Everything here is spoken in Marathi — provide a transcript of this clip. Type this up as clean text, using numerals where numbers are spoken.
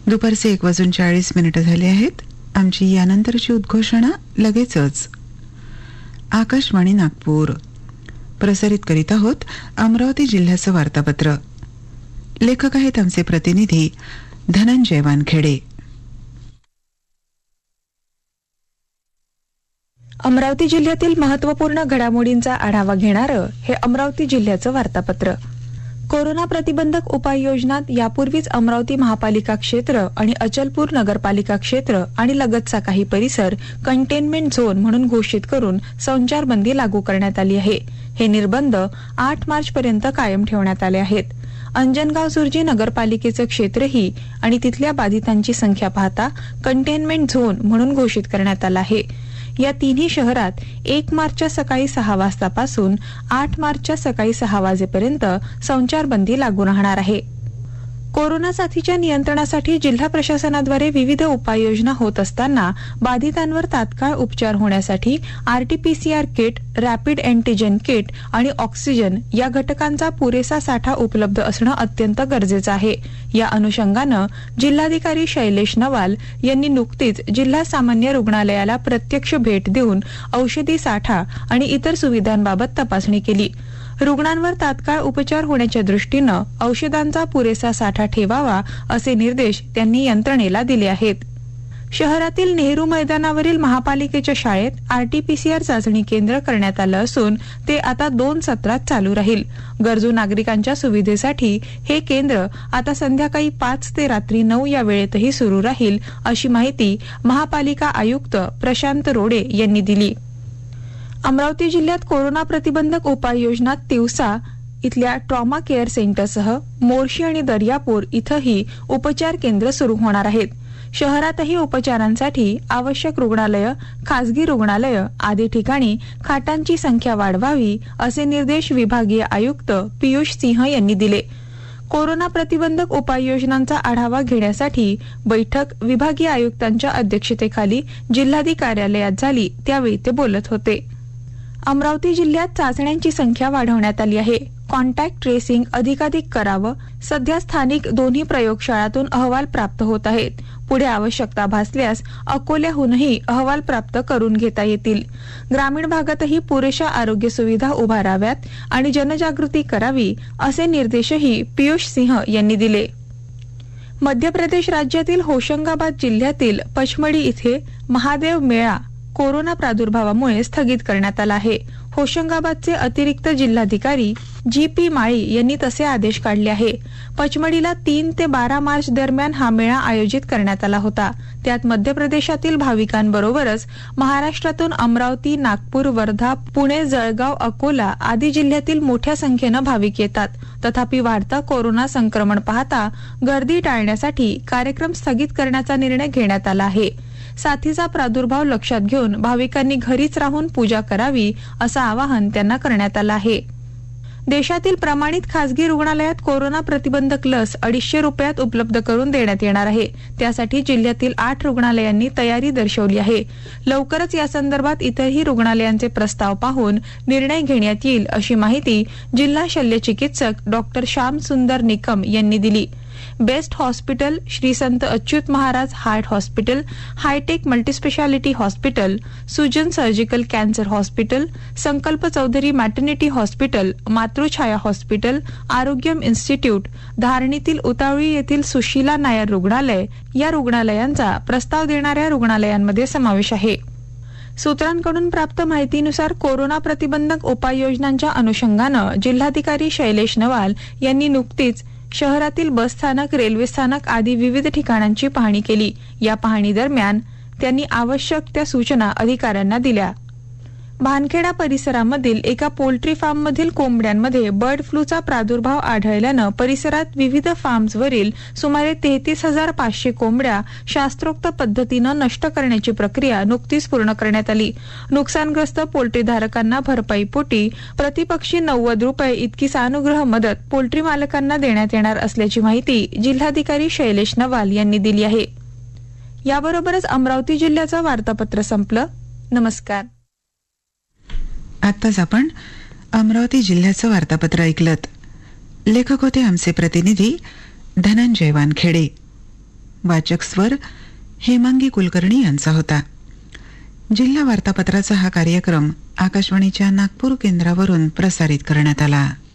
दुपारचे 1:40 झाले आहेत. आमची यानंतरची उद्घोषणा लगेचच. आकाशवाणी नागपूर प्रसारित करीत आहोत अमरावती जिल्ह्याचं वार्तापत्र. लेखक आहेत आमचे प्रतिनिधी धनंजय वानखेडे. अमरावती जिल्ह्यातील महत्त्वपूर्ण घडामोडींचा आढावा घेणारं हे अमरावती जिल्ह्याचं वार्तापत्र. कोरोना प्रतिबंधक उपाययोजनात यापूर्वीच अमरावती महापालिका क्षेत्र आणि अचलपूर नगरपालिका क्षेत्र आणि लगतचा काही परिसर कंटेनमेंट झोन म्हणून घोषित करून संचारबंदी लागू करण्यात आली आहे. हे निर्बंध 8 मार्चपर्यंत कायम ठेवण्यात आले आहेत. अंजनगाव सुर्जी नगरपालिकेचं क्षेत्रही आणि तिथल्या बाधितांची संख्या पाहता कंटेनमेंट झोन म्हणून घोषित करण्यात आलं आहे. या तिन्ही शहरात 1 मार्चच्या सकाळी 6 वाजतापासून 8 मार्चच्या सकाळी 6 वाजेपर्यंत संचारबंदी लागू राहणार आहे. कोरोना साथीच्या नियंत्रणासाठी जिल्हा प्रशासनाद्वारे विविध उपाययोजना होत असताना बाधितांवर तात्काळ उपचार होण्यासाठी RTPCR kit, rapid antigen kit आणि ऑक्सिजन या घटकांचा पुरेसा साठा उपलब्ध असणं अत्यंत गरजेचं आहे. या अनुषंगानं जिल्हाधिकारी शैलेश नवाल यांनी नुकतीच जिल्हा सामान्य रुग्णालयाला प्रत्यक्ष भेट देऊन औषधी साठा आणि इतर सुविधांबाबत तपासणी केली. रुग्णांवर तात्काळ उपचार होण्याच्या दृष्टीनं औषधांचा पुरेसा साठा ठेवावा असे निर्देश त्यांनी यंत्रणेला दिले आहेत. शहरातील नेहरू मैदानावरील महापालिकेच्या शाळेत आरटीपीसीआर चाचणी केंद्र करण्यात आलं असून ते आता 2 सत्रात चालू राहील. गरजू नागरिकांच्या सुविधेसाठी हे केंद्र आता संध्याकाळी 5 ते रात्री 9 या वेळेतही सुरू राहील अशी माहिती महापालिका आयुक्त प्रशांत रोडे यांनी दिली. अमरावती जिल्ह्यात कोरोना प्रतिबंधक उपाययोजनात तिवसा इथल्या ट्रॉमा केअर सेंटरसह मोर्शी आणि दर्यापूर इथंही उपचार केंद्र सुरू होणार आहेत. शहरातही उपचारांसाठी आवश्यक रुग्णालय, खासगी रुग्णालय आदी ठिकाणी खाटांची संख्या वाढवावी असे निर्देश विभागीय आयुक्त पियुष सिंह यांनी दिले. कोरोना प्रतिबंधक उपाययोजनांचा आढावा घेण्यासाठी बैठक विभागीय आयुक्तांच्या अध्यक्षतेखाली जिल्हाधिकारी कार्यालयात झाली त्यावेळी ते बोलत होते. अमरावती जिल्ह्यात चाचण्यांची संख्या वाढवण्यात आली आहे. कॉन्टॅक्ट ट्रेसिंग अधिकाधिक करावं. सध्या स्थानिक दोन्ही प्रयोगशाळांतून अहवाल प्राप्त होत आहेत. पुढे आवश्यकता भासल्यास अकोल्याहूनही अहवाल प्राप्त करून घेता येतील. ग्रामीण भागातही पुरेशा आरोग्य सुविधा उभाराव्यात आणि जनजागृती करावी असे निर्देशही पियुष सिंह यांनी दिले. मध्य प्रदेश राज्यातील होशंगाबाद जिल्ह्यातील पचमडी इथे महादेव मेळा कोरोना प्रादुर्भावामुळे स्थगित करण्यात आला आहे. होशंगाबादचे अतिरिक्त जिल्हाधिकारी जी.पी. माळी यांनी तसे आदेश काढले आहे. पचमडीला 3 ते 12 मार्च दरम्यान हा मेळा आयोजित करण्यात आला होता. त्यात मध्य प्रदेशातील भाविकांबरोबरच महाराष्ट्रातून अमरावती, नागपूर, वर्धा, पुणे, जळगाव, अकोला आदी जिल्ह्यातील मोठ्या संख्येनं भाविक येतात. तथापि वाढता कोरोना संक्रमण पाहता गर्दी टाळण्यासाठी कार्यक्रम स्थगित करण्याचा निर्णय घेण्यात आला आहे. साथीचा प्रादुर्भाव लक्षात घेऊन भाविकांनी घरीच राहून पूजा करावी असं आवाहन त्यांना करण्यात आलं आहे. देशातील प्रमाणित खासगी रुग्णालयात कोरोना प्रतिबंधक लस 250 रुपयात उपलब्ध करून देण्यात येणार आहे. त्यासाठी जिल्ह्यातील 8 रुग्णालयांनी तयारी दर्शवली आहे. लवकरच यासंदर्भात इतरही रुग्णालयांचे प्रस्ताव पाहून निर्णय घेण्यात येईल अशी माहिती जिल्हा शल्यचिकित्सक डॉक्टर श्याम सुंदर निकम यांनी दिली. Best hospital, Shri Sant Achyut Maharaj heart hospital, hi tech multispeciality hospital, Sujan surgical cancer hospital, Sankalp Chaudhari maternity hospital, Matruchhaya hospital, Arogyam institute, धारणीतील उतावळी येथील सुशीला नायर रुग्णालय या रुग्णालयांचा प्रस्ताव देणाऱ्या रुग्णालयांमध्ये समावेश आहे. सूत्रांकडून प्राप्त माहितीनुसार कोरोना प्रतिबंधक उपाययोजनांच्या अनुषंगानं जिल्हाधिकारी शैलेश नवाल यांनी नुकतीच शहरातील बसस्थानक, रेल्वे स्थानक आदी विविध ठिकाणांची पाहणी केली. या पाहणी दरम्यान त्यांनी आवश्यक त्या सूचना अधिकाऱ्यांना दिल्या. भानखेडा परिसरामधील एका पोल्ट्री फार्ममधील कोंबड्यांमध्ये बर्ड फ्लूचा प्रादुर्भाव आढळल्यानं परिसरात विविध फार्म्सवरील सुमारे 33,500 कोंबड्या शास्त्रोक्त पद्धतीनं नष्ट करण्याची प्रक्रिया नुकतीच पूर्ण करण्यात आली. नुकसानग्रस्त पोल्ट्रीधारकांना भरपाईपोटी प्रतिपक्षी 90 रुपये इतकी सानुग्रह मदत पोल्ट्री मालकांना देण्यात येणार असल्याची माहिती जिल्हाधिकारी शैलेश नवाल यांनी दिली आहे. याबरोबरच अमरावती जिल्ह्याचं वार्तापत्र संपलं. नमस्कार. आत्ताच आपण अमरावती जिल्ह्याचं वार्तापत्र ऐकलत. लेखक होते आमचे प्रतिनिधी धनंजय वानखेडे. वाचक स्वर हेमांगी कुलकर्णी यांचा होता. जिल्हा वार्तापत्राचा हा कार्यक्रम आकाशवाणीच्या नागपूर केंद्रावरून प्रसारित करण्यात आला.